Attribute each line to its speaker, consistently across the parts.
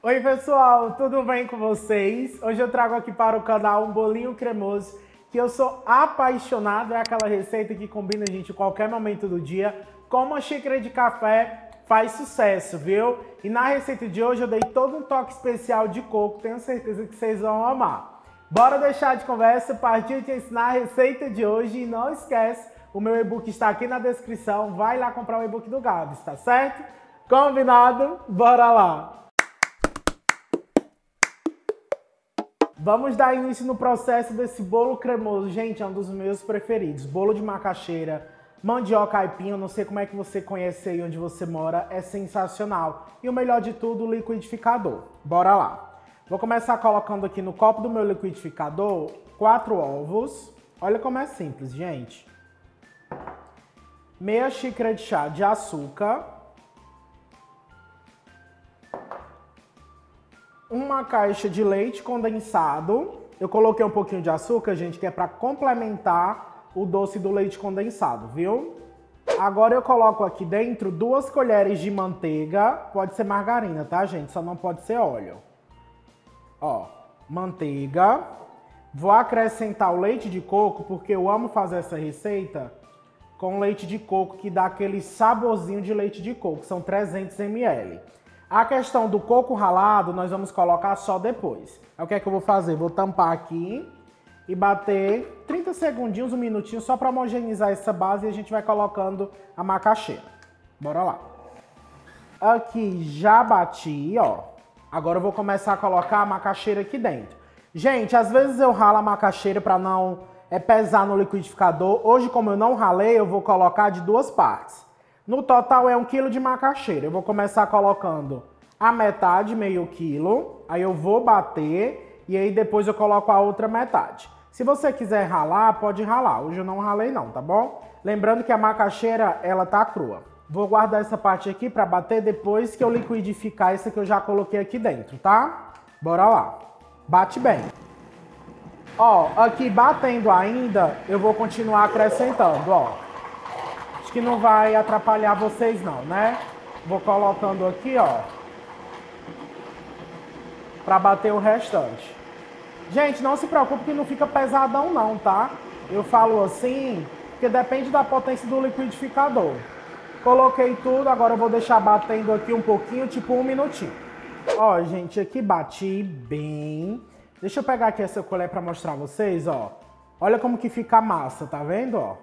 Speaker 1: Oi pessoal, tudo bem com vocês? Hoje eu trago aqui para o canal um bolinho cremoso que eu sou apaixonado, é aquela receita que combina, gente, em qualquer momento do dia, com uma xícara de café, faz sucesso, viu? E na receita de hoje eu dei todo um toque especial de coco, tenho certeza que vocês vão amar. Bora deixar de conversa, partir te ensinar a receita de hoje e não esquece, o meu e-book está aqui na descrição, vai lá comprar o e-book do Gabs, tá certo? Combinado? Bora lá! Vamos dar início no processo desse bolo cremoso. Gente, é um dos meus preferidos. Bolo de macaxeira, mandioca aipim, eu não sei como é que você conhece aí onde você mora, é sensacional. E o melhor de tudo, o liquidificador. Bora lá. Vou começar colocando aqui no copo do meu liquidificador 4 ovos. Olha como é simples, gente. Meia xícara de chá de açúcar. Uma caixa de leite condensado. Eu coloquei um pouquinho de açúcar, gente, que é para complementar o doce do leite condensado, viu? Agora eu coloco aqui dentro 2 colheres de manteiga. Pode ser margarina, tá, gente? Só não pode ser óleo. Ó, manteiga. Vou acrescentar o leite de coco, porque eu amo fazer essa receita com leite de coco, que dá aquele saborzinho de leite de coco. São 300 ml. A questão do coco ralado, nós vamos colocar só depois. O que é que eu vou fazer? Vou tampar aqui e bater 30 segundinhos, um minutinho, só para homogeneizar essa base e a gente vai colocando a macaxeira. Bora lá. Aqui já bati, ó. Agora eu vou começar a colocar a macaxeira aqui dentro. Gente, às vezes eu ralo a macaxeira para não pesar no liquidificador. Hoje, como eu não ralei, eu vou colocar de 2 partes. No total é 1 kg de macaxeira. Eu vou começar colocando a metade, meio quilo. Aí eu vou bater e aí depois eu coloco a outra metade. Se você quiser ralar, pode ralar. Hoje eu não ralei não, tá bom? Lembrando que a macaxeira, ela tá crua. Vou guardar essa parte aqui para bater depois que eu liquidificar essa que eu já coloquei aqui dentro, tá? Bora lá. Bate bem. Ó, aqui batendo ainda, eu vou continuar acrescentando, ó. Que não vai atrapalhar vocês não, né? Vou colocando aqui, ó, pra bater o restante. Gente, não se preocupe que não fica pesadão não, tá? Eu falo assim, porque depende da potência do liquidificador. Coloquei tudo, agora eu vou deixar batendo aqui um pouquinho, tipo 1 minutinho. Ó, gente, aqui bati bem. Deixa eu pegar aqui essa colher pra mostrar a vocês, ó. Olha como que fica a massa, tá vendo, ó?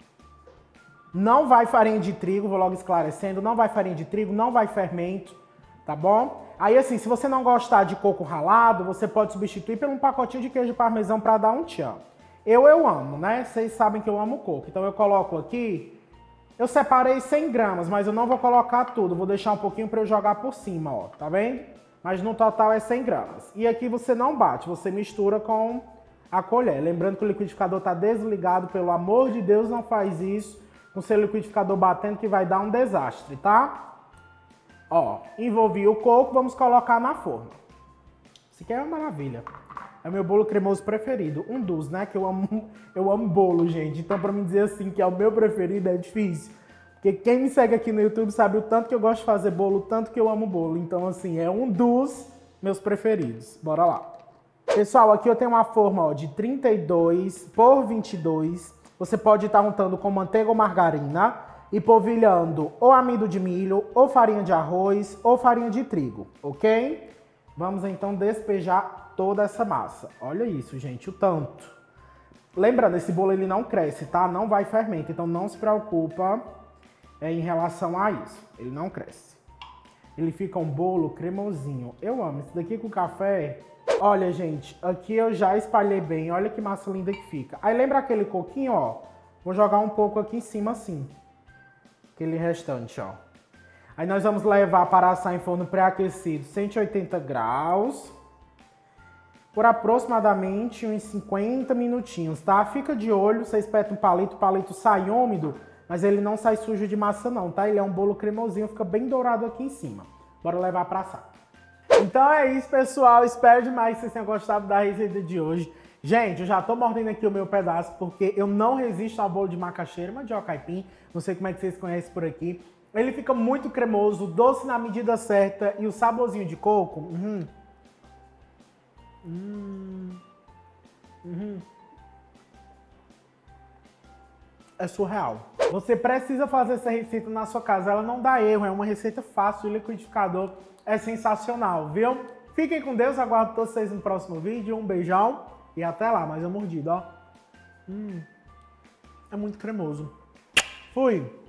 Speaker 1: Não vai farinha de trigo, vou logo esclarecendo, não vai farinha de trigo, não vai fermento, tá bom? Aí assim, se você não gostar de coco ralado, você pode substituir por um pacotinho de queijo parmesão para dar um tchan. Eu amo, né? Vocês sabem que eu amo coco, então eu coloco aqui, eu separei 100 gramas, mas eu não vou colocar tudo, vou deixar um pouquinho para eu jogar por cima, ó, tá vendo? Mas no total é 100 gramas. E aqui você não bate, você mistura com a colher. Lembrando que o liquidificador tá desligado, pelo amor de Deus, não faz isso com seu liquidificador batendo que vai dar um desastre, tá? Ó, envolvi o coco, vamos colocar na forma. Isso aqui é uma maravilha. É o meu bolo cremoso preferido. Um dos, né? Que eu amo bolo, gente. Então, pra me dizer assim que é o meu preferido é difícil. Porque quem me segue aqui no YouTube sabe o tanto que eu gosto de fazer bolo, o tanto que eu amo bolo. Então, assim, é um dos meus preferidos. Bora lá. Pessoal, aqui eu tenho uma forma, ó, de 32 por 22. Você pode estar untando com manteiga ou margarina e polvilhando ou amido de milho, ou farinha de arroz, ou farinha de trigo, ok? Vamos então despejar toda essa massa. Olha isso, gente, o tanto. Lembrando, esse bolo ele não cresce, tá? Não vai fermento, então não se preocupa em relação a isso. Ele não cresce. Ele fica um bolo cremosinho. Eu amo. Esse daqui com café... Olha, gente, aqui eu já espalhei bem. Olha que massa linda que fica. Aí lembra aquele coquinho, ó? Vou jogar um pouco aqui em cima assim. Aquele restante, ó. Aí nós vamos levar para assar em forno pré-aquecido 180 graus. Por aproximadamente uns 50 minutinhos, tá? Fica de olho, você espeta um palito, o palito sai úmido, mas ele não sai sujo de massa não, tá? Ele é um bolo cremosinho, fica bem dourado aqui em cima. Bora levar para assar. Então é isso, pessoal. Espero demais que vocês tenham gostado da receita de hoje. Gente, eu já tô mordendo aqui o meu pedaço porque eu não resisto ao bolo de macaxeira, mandioca aipim. Não sei como é que vocês conhecem por aqui. Ele fica muito cremoso, doce na medida certa e o saborzinho de coco. É surreal. Você precisa fazer essa receita na sua casa, ela não dá erro, é uma receita fácil, o liquidificador é sensacional, viu? Fiquem com Deus, aguardo vocês no próximo vídeo, um beijão e até lá, mais uma mordida, ó. É muito cremoso. Fui!